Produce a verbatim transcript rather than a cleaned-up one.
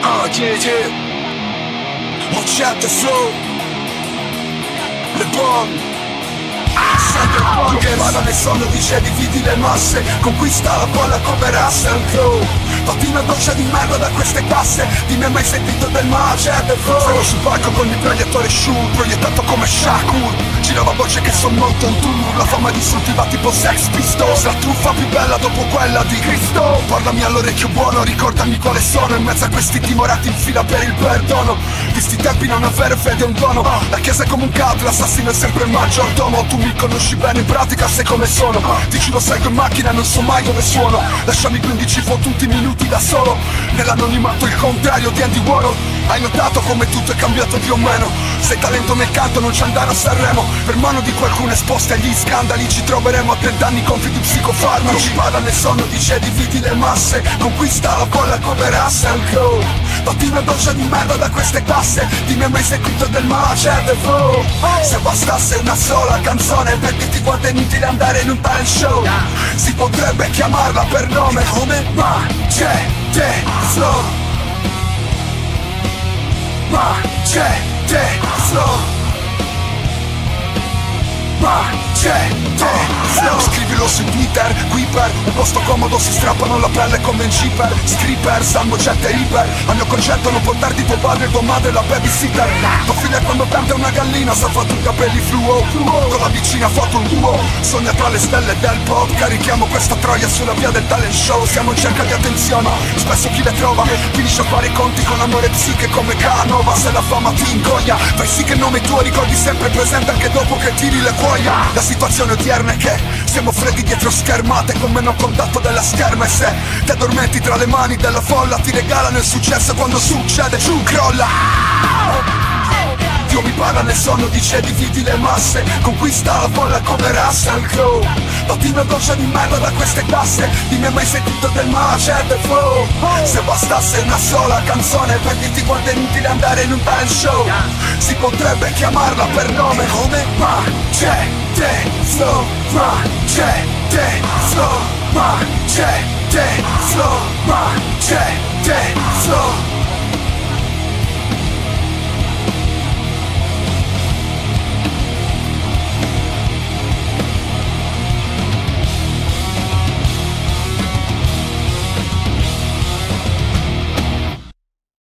Uh, yeah, yeah. Watch out the flow. Le bombe. Che vada nel sonno dice dividi le masse. Conquista la bolla come Russell Crowe. Fatti una doccia di merda da queste casse. Dimmi hai mai sentito del Macer del flow. Sono sul palco con il proiettore Shure, proiettato come Shakur. Girava voce che son molto un tour. La fama distruttiva tipo Sex Pistols. La truffa più bella dopo quella di Cristo. Parlami all'orecchio buono, ricordami quale sono. In mezzo a questi timorati in fila per il perdono. Di sti tempi non avere fede è un dono. La chiesa è come un cat, l'assassino è sempre il maggiordomo. Tu mi conosci bene, in pratica sai come sono. Ti giuro seguo in macchina e non so mai dove suono. Lasciami quindici fottuti minuti da solo. Nell'anonimato il contrario di Andy Warhol. Hai notato come tutto è cambiato più o meno. Sei talento nel canto, non c'è andare a Sanremo. Per mano di qualcuno esposti agli scandali. Ci troveremo a trent'anni confi di psicofarmaci. Parla nel sonno, dice dividi le masse. Conquista la bolla come Russell Crowe. Fatti una doccia di merda da queste casse. Dimmi hai mai sentito del Macer del flow. Se bastasse una sola canzone per dirti quanto è inutile andare in un talent show. Si potrebbe chiamarla per nome come Macer del flow. Macer del flow. Macer del flow. Scrivilo su Twitter, Quipper. Un posto comodo si strappano la pelle come in Jeeper. Scripper, Salmo, Jet e Reaper. Al mio concerto non portarti tuo padre e tua madre la babysitter. Tua figlia quando canta una gallina sa fatto i capelli fluo. Con la vicina foto un duo. Sogna tra le stelle del pop. Carichiamo questa troia sulla via del talent show. Siamo in cerca di attenzione. Spesso chi le trova finisce a fare i conti con amore psiche come Canova. Se la fama ti ingoia, fai sì che il nome tuo ricordi sempre presente anche dopo che tiri le cuoia. La situazione odierna è che siamo freddi dietro schermate con meno contatto della scherma. E se ti addormenti tra le mani della folla ti regalano il successo quando succede giù crolla. Dio mi parla nel sonno, dice dividi le masse. Conquista la bolla come Russell Crowe. Fatti una doccia di merda da queste casse. Dimmi hai mai sentito del Macer del flow. Se bastasse una sola canzone per dirti quanto è inutile andare in un talent show. Si potrebbe chiamarla per nome come Macer del flow. Macer del flow. Macer del flow. Macer del flow.